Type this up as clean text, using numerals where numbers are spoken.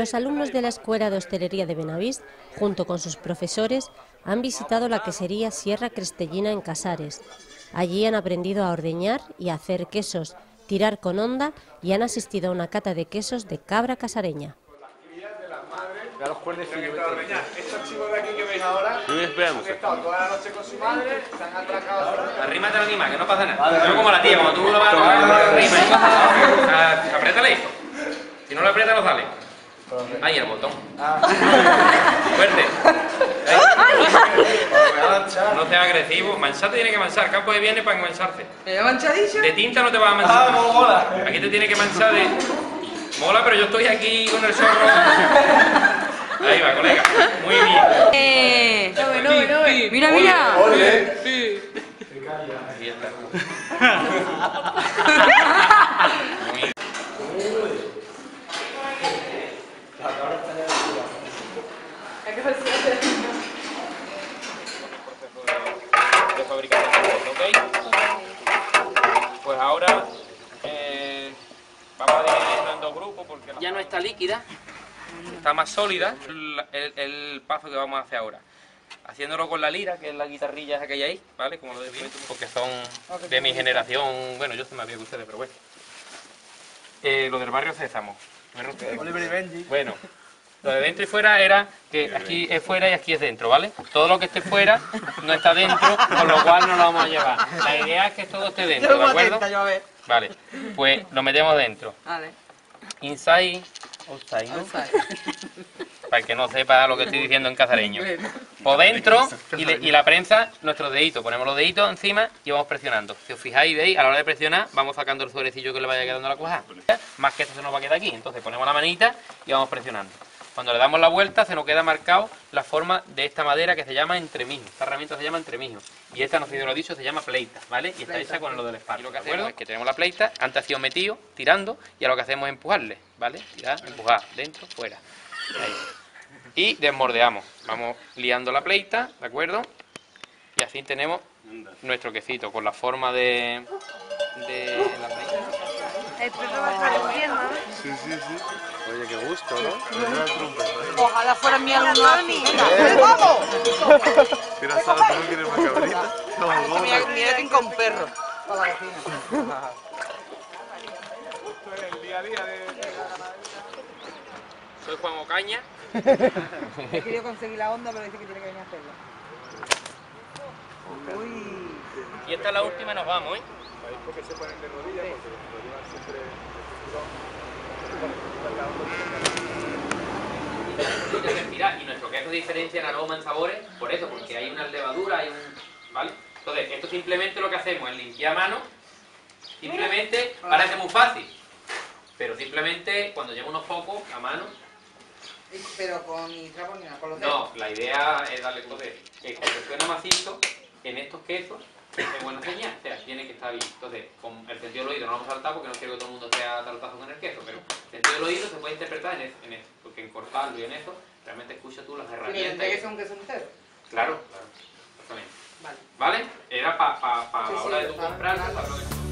Los alumnos de la Escuela de Hostelería de Benavís, junto con sus profesores, han visitado la quesería Sierra Crestellina en Casares. Allí han aprendido a ordeñar y a hacer quesos, tirar con honda y han asistido a una cata de quesos de cabra casareña. Estos chicos de aquí que veis ahora han estado toda la noche con su madre, se han atracado. Arrímate al animal, que no pasa nada. No como la tía, cuando tú lo vas a arrima, apriétale. Si no lo aprietas, no sale. Ahí el botón. Fuerte. No seas agresivo. Mancharte tiene que manchar. Campo de viene para mancharse. ¿Me va manchadillo? De tinta no te vas a manchar. Aquí te tiene que manchar de... Mola, pero yo estoy aquí con el zorro. Ahí va, colega. Muy bien. Mira, mira. Ahí está. De fabricación, ¿ok? Pues ahora vamos a dividirlo en dos grupos porque ya no está líquida, está más sólida. El paso que vamos a hacer ahora, haciéndolo con la lira, que es la guitarrilla esa que hay ahí, ¿vale? Como lo de bien, porque son de mi generación, bueno, yo soy más viejo que ustedes, pero bueno. Lo del barrio Sésamo. Oliver y Benji. Bueno, lo de dentro y fuera era que aquí es fuera y aquí es dentro, ¿vale? Todo lo que esté fuera no está dentro, con lo cual no lo vamos a llevar. La idea es que todo esté dentro, ¿de acuerdo? Vale, pues lo metemos dentro. Vale. Inside, outside, ¿no? Para el que no sepa lo que estoy diciendo en casareño. Por dentro y la prensa, nuestros deditos. Ponemos los deditos encima y vamos presionando. Si os fijáis, veis, a la hora de presionar, vamos sacando el suerecillo que le vaya quedando a la cuajada. Más que esto se nos va a quedar aquí. Entonces ponemos la manita y vamos presionando. Cuando le damos la vuelta se nos queda marcado la forma de esta madera que se llama entremijo. Esta herramienta se llama entremijo. Y esta, no sé si lo he dicho, se llama pleita, ¿vale? Y está hecha con lo del espárrago. Y lo que hacemos es que tenemos la pleita, antes ha sido metido, tirando, y a lo que hacemos es empujarle, ¿vale? Tirar, empujar, dentro, fuera. Ahí. Y desmordeamos. Vamos liando la pleita, ¿de acuerdo? Y así tenemos nuestro quesito con la forma de la pleita. El perro va a estar durmiendo. Sí. Oye, qué gusto, ¿no? Ojalá fuera mi alumno. ¡Vamos! Mira, Sara, ¿tú no quieres una cabrita? Mira que con perro. Para la vecina. Esto es el día a día de la ganadería. Soy Juan Ocaña. He querido conseguir la onda, pero dice que tiene que venir a hacerla. Uy. Y esta es la última y nos vamos, ¿eh? ¿Sabéis por qué se ponen de rodillas? Porque lo llevan siempre y nuestro queso diferencia en aroma, en sabores, por eso, porque hay una levadura, hay un... ¿vale? Entonces, esto simplemente lo que hacemos es limpiar a mano, simplemente, parece muy fácil, pero simplemente cuando lleva unos pocos a mano... Pero con ni trapo ni nada, con los dedos. No, la idea es darle entonces, que cuando suena macizo, en estos quesos, es buena señal, o sea, tiene que estar bien. Entonces, con el sentido del oído no lo vamos a saltar porque no quiero que todo el mundo sea tarotazo con el queso, pero el sentido del oído se puede interpretar en eso, porque en cortarlo y en eso, realmente escuchas tú las herramientas. ¿Pero que son queso entero? Claro, exactamente. Vale. ¿Vale? Era para la hora de tu comprarlo.